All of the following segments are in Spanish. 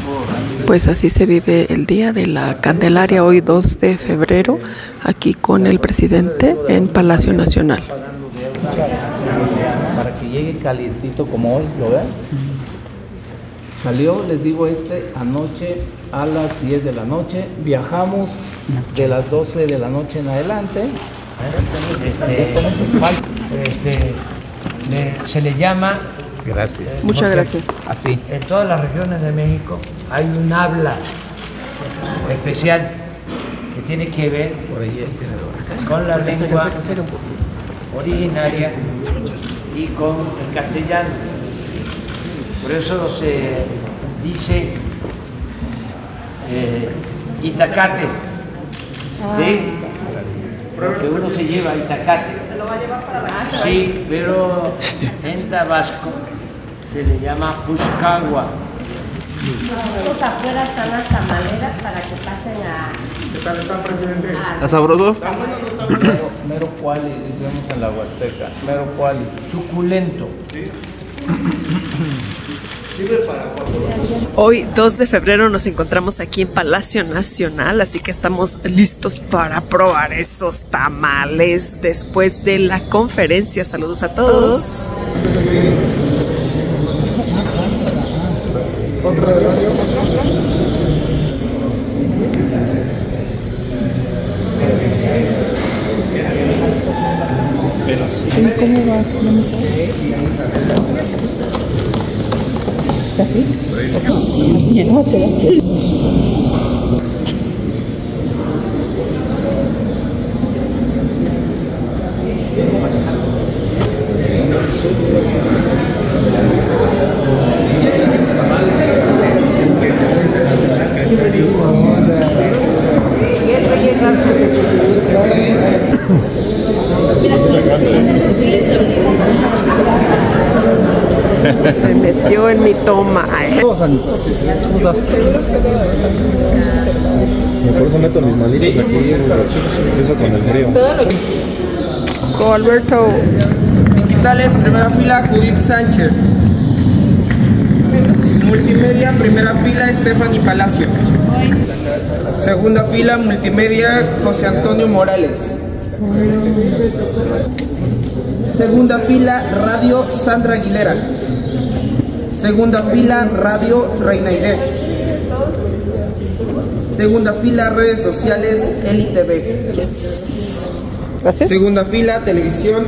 Pues así se vive el Día de la Candelaria, hoy 2 de febrero, aquí con el presidente en Palacio Nacional. Para que llegue calientito como hoy, ¿lo ven? Salió, les digo, anoche a las 10 de la noche. Viajamos de las 12 de la noche en adelante. Se le llama... Gracias. Muchas gracias. A ti. En todas las regiones de México hay un habla especial que tiene que ver con la lengua originaria y con el castellano. Por eso se dice itacate, ¿sí? Porque uno se lleva itacate. ¿Se lo va a llevar para la casa? Sí, pero en Tabasco se le llama Puscagua. Afuera están las tamaleras para que pasen a... ¿Qué tal está, presidente? ¿Está sabroso? Mero cuali, decíamos en la Huasteca. Mero cuali. Suculento. Hoy 2 de febrero nos encontramos aquí en Palacio Nacional, así que estamos listos para probar esos tamales después de la conferencia. Saludos a todos. Se metió en mi toma. Todos sanitos. Por eso meto mis manitos aquí. Empiezo con el frío. Alberto. Digitales, primera fila, Judith Sánchez. Multimedia, primera fila, Stephanie Palacios. Segunda fila, multimedia, José Antonio Morales. Segunda fila, radio, Sandra Aguilera. Segunda fila, radio, Reina Aide. Segunda fila, redes sociales, Eli TV. Yes. Gracias. Segunda fila, televisión.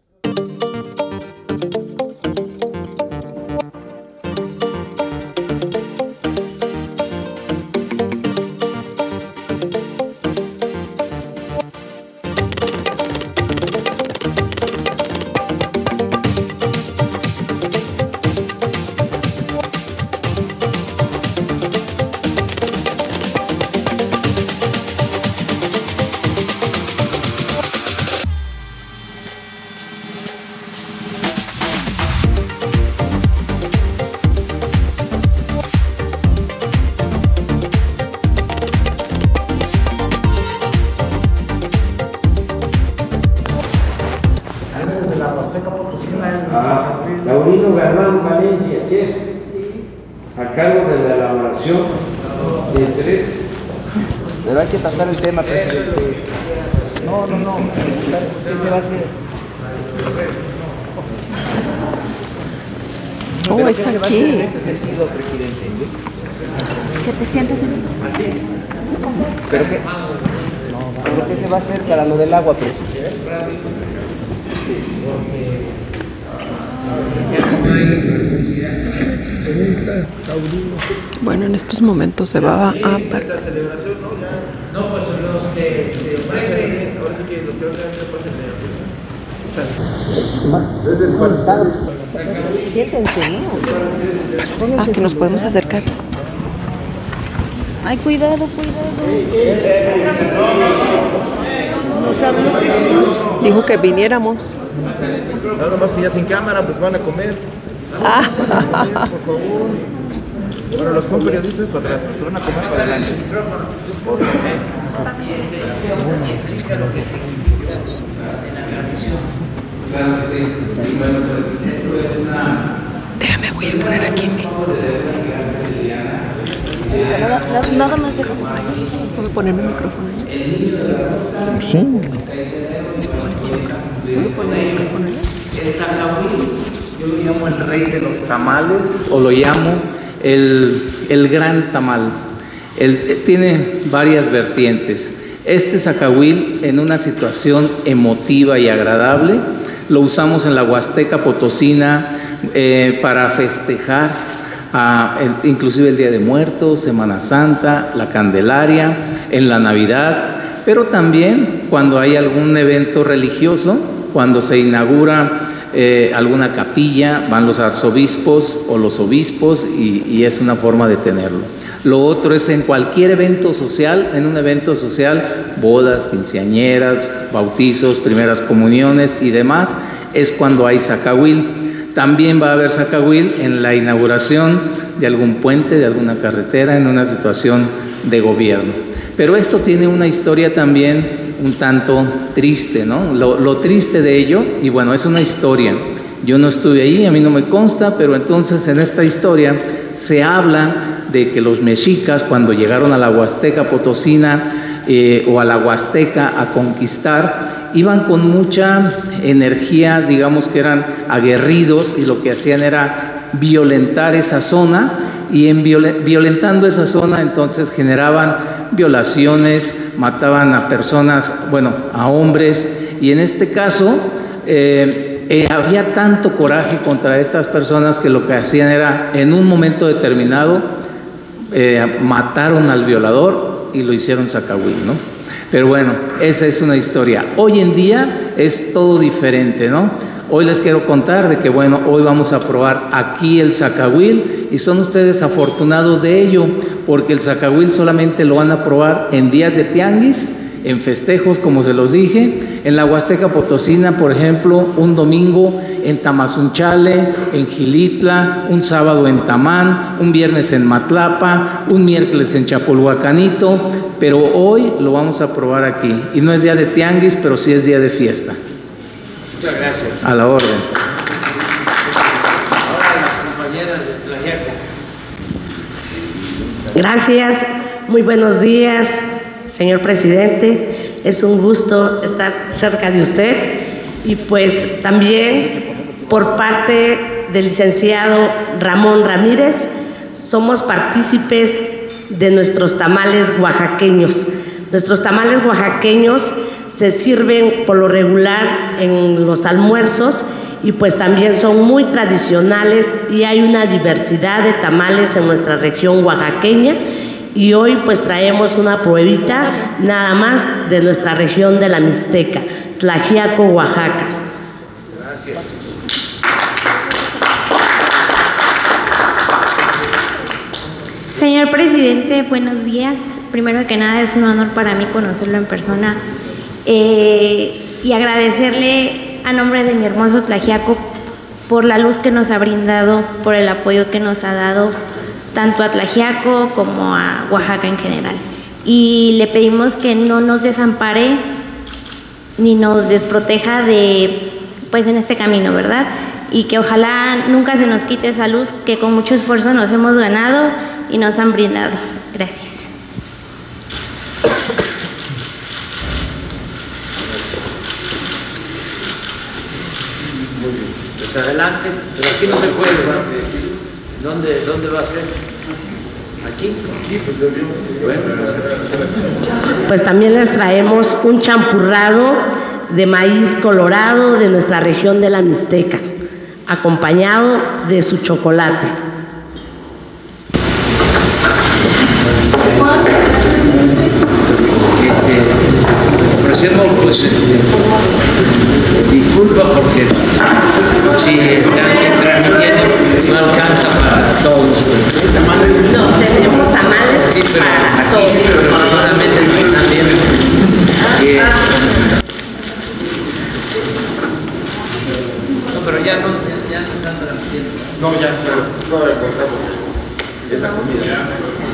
Laurino Galván Valencia, chef, a cargo de la elaboración de 3. Pero hay que tratar el tema, presidente. No. ¿Qué se va a hacer? Oh, es aquí. En ese sentido, presidente. Que te sientes en... ¿Pero qué se va a hacer para lo del agua, presidente? Bueno, en estos momentos se va a... No, pues los que se ofrecen. Ah, que nos podemos acercar. Ay, cuidado. Nos habló Jesús. Dijo que viniéramos. Nada más que ya sin cámara, pues van a comer. Ah. Por favor. Bueno, los periodistas para atrás, van a comer para adelante. Déjame, voy a poner aquí mi... manera. Nada más de como. ¿Puedo ponerme el micrófono? Sí. ¿Puedo poner el micrófono? El zacahuil, yo lo llamo el rey de los tamales, o lo llamo el gran tamal. Tiene varias vertientes. Este zacahuil, en una situación emotiva y agradable, lo usamos en la Huasteca Potosina para festejar, inclusive el Día de Muertos, Semana Santa, la Candelaria, en la Navidad, pero también cuando hay algún evento religioso, cuando se inaugura alguna capilla, van los arzobispos o los obispos y es una forma de tenerlo. Lo otro es en cualquier evento social, en un evento social, bodas, quinceañeras, bautizos, primeras comuniones y demás, es cuando hay zacahuil. También va a haber zacahuil en la inauguración de algún puente, de alguna carretera, en una situación de gobierno. Pero esto tiene una historia también un tanto triste, ¿no? Lo triste de ello, y bueno, es una historia. Yo no estuve ahí, a mí no me consta, pero entonces en esta historia se habla de que los mexicas, cuando llegaron a la Huasteca Potosina o a la Huasteca a conquistar, iban con mucha energía, digamos que eran aguerridos, y lo que hacían era violentar esa zona, y en violentando esa zona entonces generaban violaciones, mataban a personas, bueno, a hombres, y en este caso había tanto coraje contra estas personas que lo que hacían era, en un momento determinado, mataron al violador y lo hicieron zacahuil, ¿no? Pero bueno, esa es una historia. Hoy en día es todo diferente, ¿no? Hoy les quiero contar de que, bueno, hoy vamos a probar aquí el zacahuil, y son ustedes afortunados de ello, porque el zacahuil solamente lo van a probar en días de tianguis, en festejos, como se los dije, en la Huasteca Potosina, por ejemplo, un domingo en Tamazunchale, en Gilitla, un sábado en Tamán, un viernes en Matlapa, un miércoles en Chapulhuacanito, pero hoy lo vamos a probar aquí. Y no es día de tianguis, pero sí es día de fiesta. Muchas gracias. A la orden. Ahora las compañeras de Tlaxiaco. Gracias, muy buenos días, señor presidente. Es un gusto estar cerca de usted, y pues también por parte del licenciado Ramón Ramírez somos partícipes de nuestros tamales oaxaqueños. Nuestros tamales oaxaqueños se sirven por lo regular en los almuerzos, y pues también son muy tradicionales, y hay una diversidad de tamales en nuestra región oaxaqueña, y hoy pues traemos una pruebita nada más de nuestra región de la Mixteca, Tlaxiaco, Oaxaca. Gracias. Señor presidente, buenos días. Primero que nada, es un honor para mí conocerlo en persona y agradecerle a nombre de mi hermoso Tlaxiaco por la luz que nos ha brindado, por el apoyo que nos ha dado tanto a Tlaxiaco como a Oaxaca en general. Y le pedimos que no nos desampare ni nos desproteja pues en este camino, ¿verdad? Y que ojalá nunca se nos quite esa luz que con mucho esfuerzo nos hemos ganado y nos han brindado. Gracias. Muy bien. Pues adelante, pero aquí no se puede, ¿verdad? ¿Dónde va a ser? ¿Aquí? Bueno, pues también les traemos un champurrado de maíz colorado de nuestra región de la Mixteca, acompañado de su chocolate. ofrecemos pues disculpa porque si están transmitiendo no alcanza para todos. No, tenemos tamales sí, pero para aquí todos. sí, pero solamente también no, pero ya no están transmitiendo. No, ya, claro. No, el contamos. Es la comida.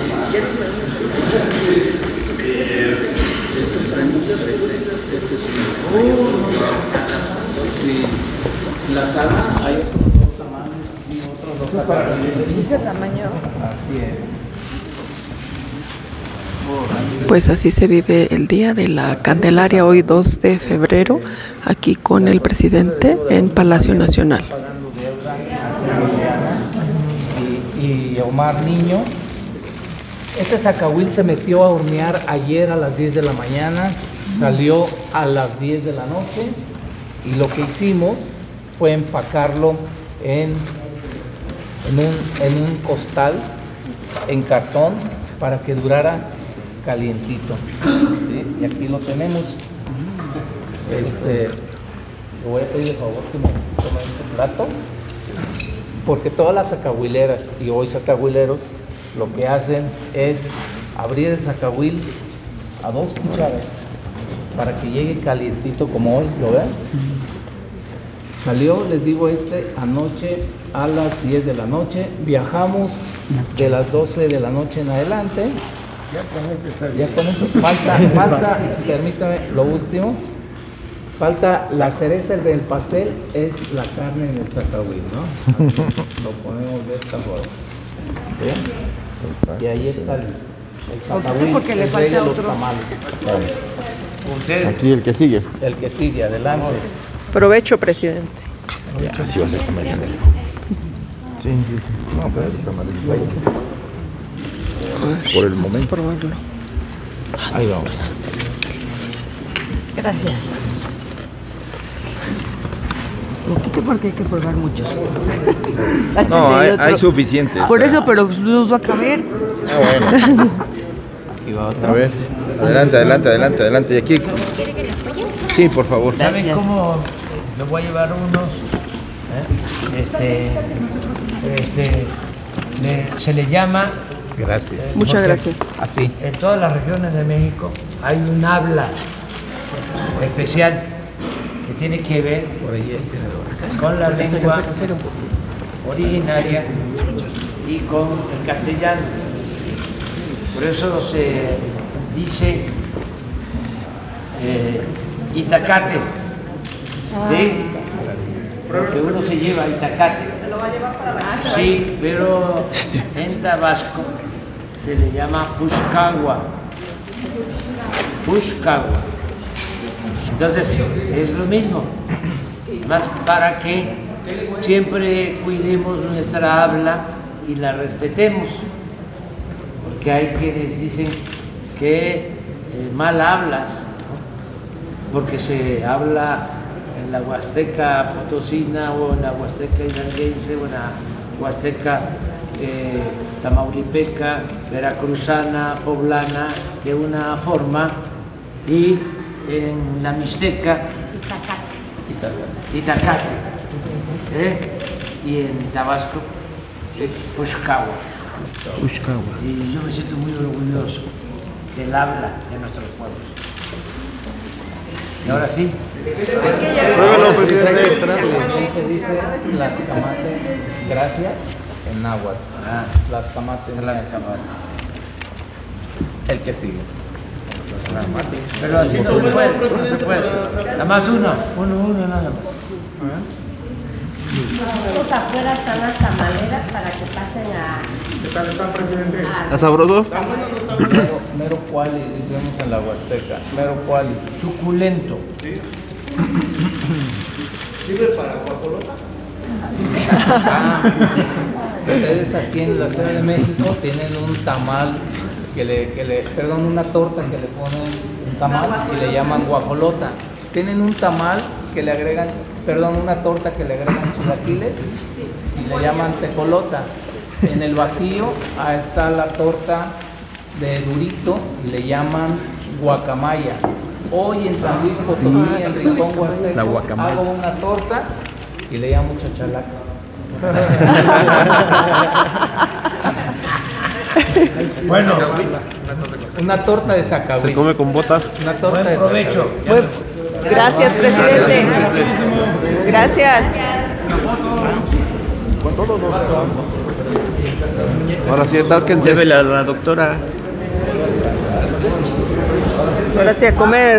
La sala hay otros dos tamaños y otros dos para ¿Ese tamaño? Así es. Pues así se vive el Día de la Candelaria, hoy 2 de febrero, aquí con el presidente en Palacio Nacional. Y Omar Niño. Este zacahuil se metió a hornear ayer a las 10 de la mañana, salió a las 10 de la noche y lo que hicimos fue empacarlo en un costal, en cartón, para que durara calientito. ¿Sí? Y aquí lo tenemos. Le voy a pedir de favor que me tome este plato, porque todas las zacahuileras y hoy zacahuileros lo que hacen es abrir el zacahuil a 2 cucharas para que llegue calientito como hoy, ¿lo ven? Salió, les digo, anoche a las 10 de la noche, viajamos de las 12 de la noche en adelante. Ya con eso falta, permítame, lo último, falta la cereza del pastel, es la carne en el zacahuil, ¿no? Lo ponemos de esta forma. ¿Sí? Y ahí está listo. El zacahuil, porque le el rey falta de los otro. tamales. Aquí el que sigue. El que sigue, adelante. Provecho, presidente. Así va a ser comer. Sí. No, pero es tamales. Por el momento. Ahí vamos. Gracias. Poquito porque hay que probar mucho. No, hay suficientes. Por eso, pero nos va a caber. Bueno. Aquí va otra. A ver. Adelante. Y aquí. Sí, por favor. ¿Saben cómo me voy a llevar unos? Se le llama, Gracias. Muchas gracias. A ti. en todas las regiones de México hay un habla especial que tiene que ver Por ahí el tenedor. con la lengua originaria y con el castellano. Por eso se dice itacate, ¿sí? Porque uno se lleva itacate. ¿Se lo va a llevar para la casa? Sí, pero en Tabasco se le llama pushcagua. Pushcagua. Entonces es lo mismo, más para que siempre cuidemos nuestra habla y la respetemos, porque hay quienes dicen que mal hablas, ¿no? Porque se habla en la Huasteca potosina o en la Huasteca hidalguense o en la Huasteca tamaulipeca, veracruzana, poblana, de una forma, y en la Mixteca, itacate, y en Tabasco, pushcagua. Y yo me siento muy orgulloso del habla de nuestros pueblos. Y ahora sí. Bueno, presidente. Se dice tlaxcamate, gracias, en náhuatl. Tlaxcamate. El que sigue. Pero así no se puede, Nada más uno nada más. Vamos afuera están las tamaleras para que pasen a... ¿Qué tal están, presidente? ¿Está sabroso? Mero cuali, decimos en la Huasteca. Mero cuali. Suculento. ¿Sirve para guajolota? Ustedes aquí en la Ciudad de México tienen un tamal una torta que le ponen un tamal y le llaman guajolota. Tienen un tamal que le agregan, una torta que le agregan chilaquiles y le llaman tejolota. En el Bajío está la torta de durito y le llaman guacamaya. Hoy en San Luis Potosí, en Rincón Huasteco, hago una torta y le llamo chachalaca. Bueno, una torta de zacahuil. ¿Se come con botas? Una torta buen de provecho. Gracias, presidente. Gracias. Con todos los... Ahora sí, atásquense. Llévele a la doctora. Ahora sí a comer.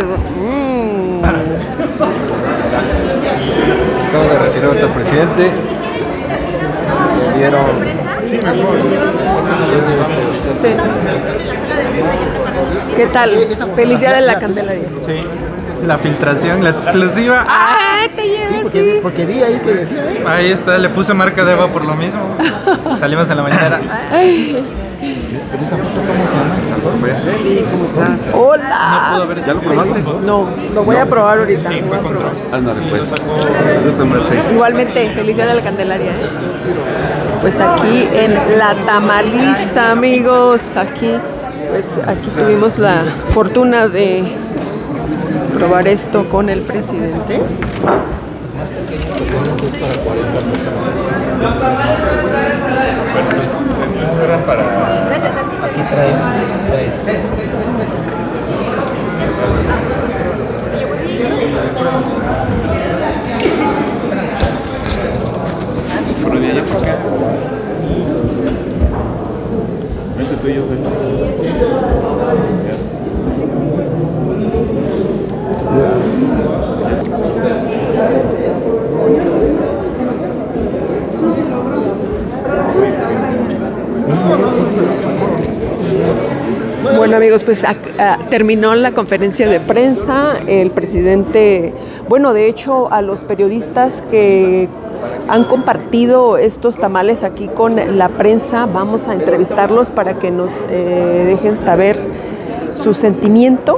Acabo de retirar al presidente. Dieron... Sí. ¿Qué tal? Feliz Día de la Candelaria. Sí, la filtración, la exclusiva. ¡Ah, te llevas! Sí, porque vi ahí que decía. Ahí está, le puse marca de Eva por lo mismo. Salimos en la mañana. Pero esa foto, ¿cómo se llama? Pues Eli, ¿cómo estás? ¡Hola! ¿Ya lo probaste? No, lo voy a probar ahorita. Sí, fue control. Ándale, pues. Gusto en verte. Igualmente, feliz Día de la Candelaria, ¿eh? Pues aquí en La Tamaliza, amigos, aquí tuvimos la fortuna de probar esto con el presidente. Aquí trae. Por día, yo creo que. Ese tuyo, Bueno, amigos, pues terminó la conferencia de prensa. El presidente, bueno, de hecho, a los periodistas que han compartido estos tamales aquí con la prensa, vamos a entrevistarlos para que nos dejen saber su sentimiento.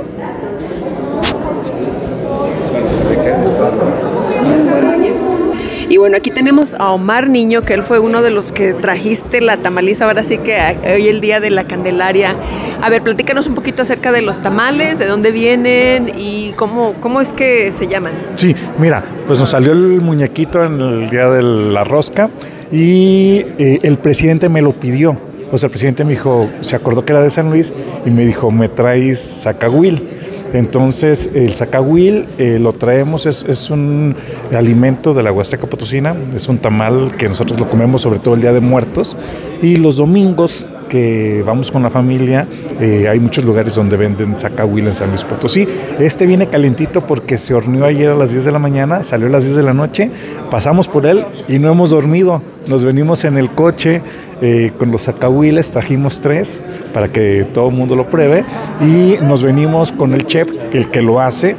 Y bueno, aquí tenemos a Omar Niño, que él fue uno de los que trajiste la tamaliza, ahora sí que hoy el Día de la Candelaria. A ver, platícanos un poquito acerca de los tamales, de dónde vienen y cómo es que se llaman. Sí, mira, pues nos salió el muñequito en el Día de la Rosca y el presidente me lo pidió. O sea, el presidente me dijo, se acordó que era de San Luis y me dijo, ¿me traes zacahuil? Entonces el zacahuil lo traemos, es un alimento de la Huasteca Potosina, es un tamal que nosotros lo comemos sobre todo el Día de Muertos, y los domingos que vamos con la familia hay muchos lugares donde venden zacahuil en San Luis Potosí. Este viene calentito porque se horneó ayer a las 10 de la mañana, salió a las 10 de la noche, pasamos por él y no hemos dormido, nos venimos en el coche con los zacahuiles, trajimos 3 para que todo el mundo lo pruebe y nos venimos con el chef, el que lo hace,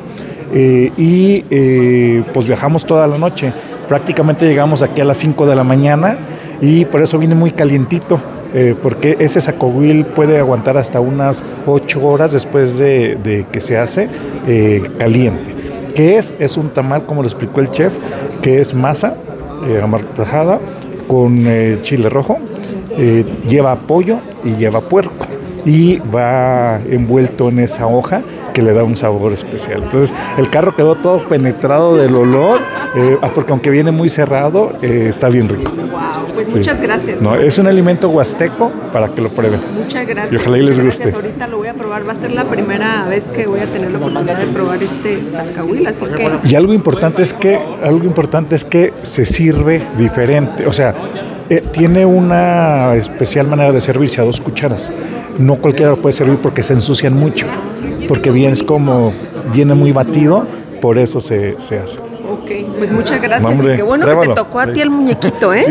pues viajamos toda la noche, prácticamente llegamos aquí a las 5 de la mañana y por eso viene muy calientito. Porque ese zacahuil puede aguantar hasta unas 8 horas después de que se hace caliente. ¿Qué es? Es un tamal, como lo explicó el chef, que es masa amartajada con chile rojo, lleva pollo y lleva puerco y va envuelto en esa hoja que le da un sabor especial. Entonces el carro quedó todo penetrado del olor, porque aunque viene muy cerrado, está bien rico. Wow, pues sí. Muchas gracias. No, es un alimento huasteco para que lo prueben. Muchas gracias. Y ojalá y les guste. Ahorita lo voy a probar, va a ser la primera vez que voy a tener la oportunidad de probar este zacahuil, así que... Y algo importante es que se sirve diferente, o sea, tiene una especial manera de servirse a 2 cucharas. No cualquiera lo puede servir porque se ensucian mucho, porque viene muy batido, por eso se hace. Ok, pues muchas gracias. No, hombre, y qué bueno pruébalo. Que te tocó a ti el muñequito, ¿eh? Sí,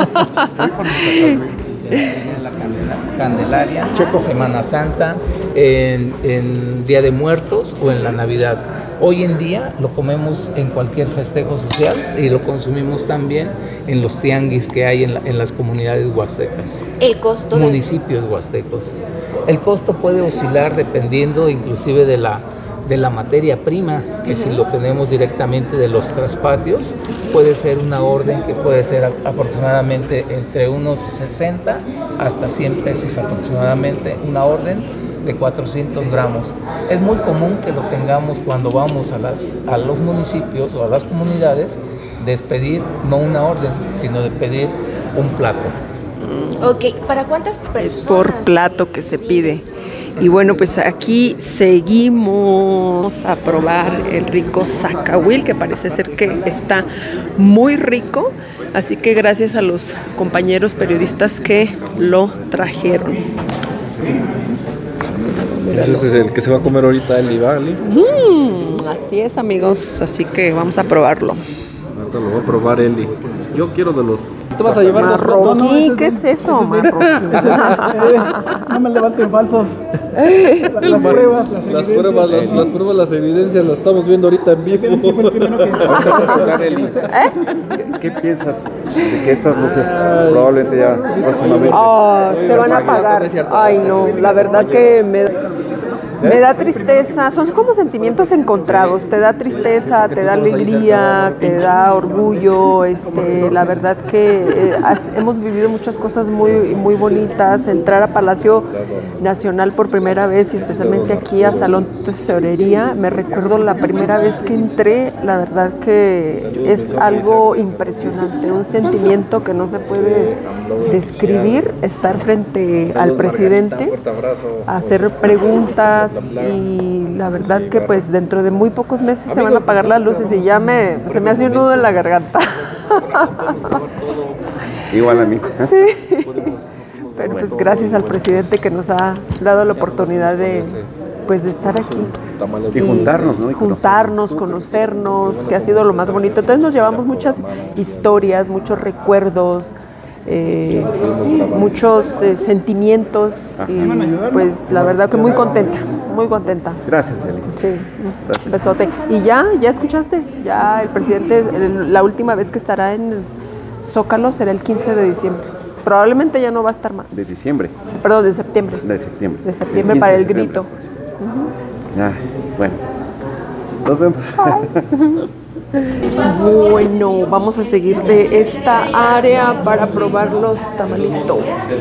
la Candelaria, Semana Santa, en Día de Muertos o en la Navidad. Hoy en día lo comemos en cualquier festejo social y lo consumimos también en los tianguis que hay en las comunidades huastecas. El costo municipios huastecos. El costo puede oscilar dependiendo inclusive de la materia prima, que si lo tenemos directamente de los traspatios, puede ser una orden que puede ser aproximadamente entre unos 60 hasta 100 pesos aproximadamente, una orden de 400 gramos. Es muy común que lo tengamos cuando vamos a los municipios o a las comunidades, de pedir no una orden, sino de pedir un plato. Ok, ¿para cuántas personas? Es por plato que se pide. Y bueno, pues aquí seguimos a probar el rico zacahuil, que parece ser que está muy rico. Así que gracias a los compañeros periodistas que lo trajeron. Ese es el que se va a comer ahorita el Ivali. Así es, amigos. Así que vamos a probarlo. Ahorita lo va a probar Eli. Yo quiero de los... ¿Tú vas a llevar marroquí? ¿Qué es eso? Marroquí. No me levanten falsos. Las pruebas, las evidencias. Las evidencias las estamos viendo ahorita en vivo. ¿Quién fue el primero que ¿Qué piensas de que estas luces probablemente ya próximamente se van a apagar? Ay, no, la verdad que me da tristeza, son como sentimientos encontrados, te da tristeza, te da alegría, te da orgullo, la verdad que hemos vivido muchas cosas muy, muy bonitas, entrar a Palacio Nacional por primera vez y especialmente aquí a Salón de Tesorería, me recuerdo la primera vez que entré, la verdad que es algo impresionante, un sentimiento que no se puede describir, estar frente al presidente, hacer preguntas, y la verdad que pues dentro de muy pocos meses se van a apagar las luces y ya se me hace un nudo en la garganta. Igual a mí. Sí, pero pues gracias al presidente que nos ha dado la oportunidad de estar aquí. Y juntarnos, ¿no? Juntarnos, conocernos, que ha sido lo más bonito. Entonces nos llevamos muchas historias, muchos recuerdos, muchos sentimientos y pues la verdad que muy contenta, muy contenta. Gracias, Eli. Sí, gracias. Besote. Y ya escuchaste, ya el presidente, la última vez que estará en Zócalo será el 15 de diciembre. Probablemente ya no va a estar más. ¿De diciembre? Perdón, de septiembre. De septiembre. De septiembre para el grito. Bueno, nos vemos. Bueno, vamos a seguir de esta área para probar los tamalitos.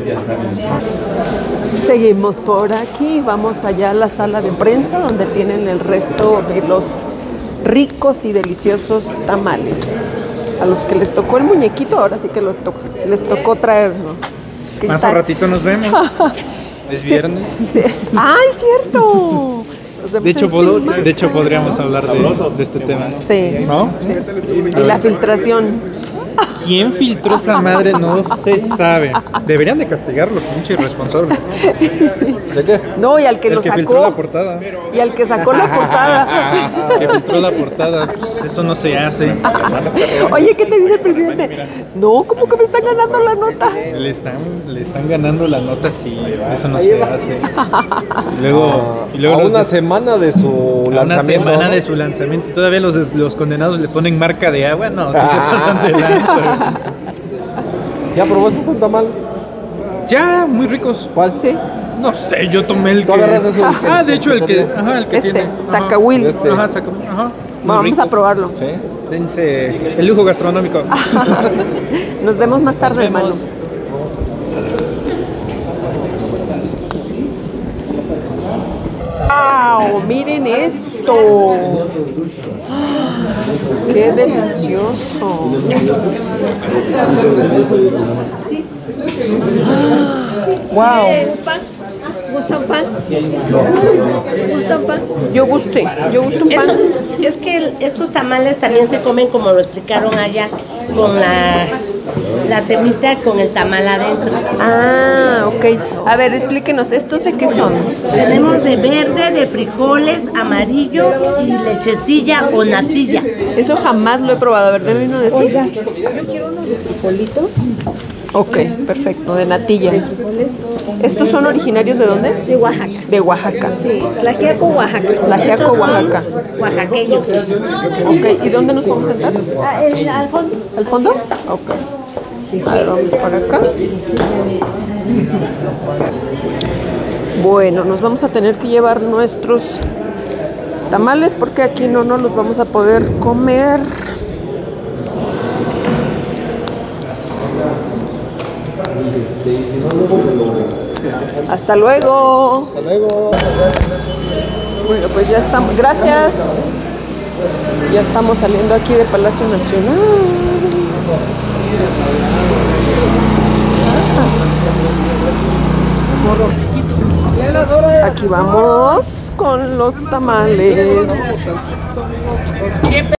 Seguimos por aquí, vamos allá a la sala de prensa donde tienen el resto de los ricos y deliciosos tamales. A los que les tocó el muñequito, ahora sí que les tocó traernos. Más un ratito nos vemos. Es viernes. Sí. ¡Ay, cierto! De hecho, podríamos hablar de este tema. Sí. ¿No? Sí. Y la filtración. ¿Quién filtró esa madre? No se sabe. Deberían de castigarlo, pinche irresponsable. ¿De qué? No, y al que lo sacó. Filtró la portada. Y al que sacó la portada. Que filtró la portada. Pues eso no se hace. Oye, ¿qué te dice el presidente? No, ¿cómo que me están ganando la nota? Le están ganando la nota, sí. Eso no se hace. Y luego a una semana de su lanzamiento. Una semana de su lanzamiento. Todavía los condenados le ponen marca de agua. No, sí se pasan de lanza. ¿Ya probaste un tamal? Ya, muy ricos. ¿Cuál? Sí. No sé, yo tomé el que... de hecho, el que tiene. Zacahuil. Zacahuil. Vamos a probarlo. Sí. Dense el lujo gastronómico. Nos vemos más tarde, hermano. ¡Wow! Miren esto. ¡Qué delicioso! ¡Wow! ¿Gusta un pan? ¿Gusta un pan? Yo gusto un pan. Es que estos tamales también se comen, como lo explicaron allá, con la semita con el tamal adentro. Ah, ok. A ver, explíquenos, ¿estos de qué son? Tenemos de verde, de frijoles, amarillo y lechecilla o natilla. Eso jamás lo he probado. A ver, deme uno de esos. Oiga, yo quiero uno de frijolitos. Ok, perfecto, de natilla. ¿Estos son originarios de dónde? De Oaxaca. De Oaxaca. Sí, Tlaxiaco, Oaxaca. Tlaxiaco, Oaxaca. Oaxaqueños. Ok, ¿y dónde nos podemos sentar? Al fondo. ¿Al fondo? Ok. A ver, vamos para acá. Bueno, nos vamos a tener que llevar nuestros tamales porque aquí no nos los vamos a poder comer. Hasta luego. Hasta luego. Bueno, pues ya estamos. Gracias. Ya estamos saliendo aquí de Palacio Nacional. Aquí vamos con los tamales.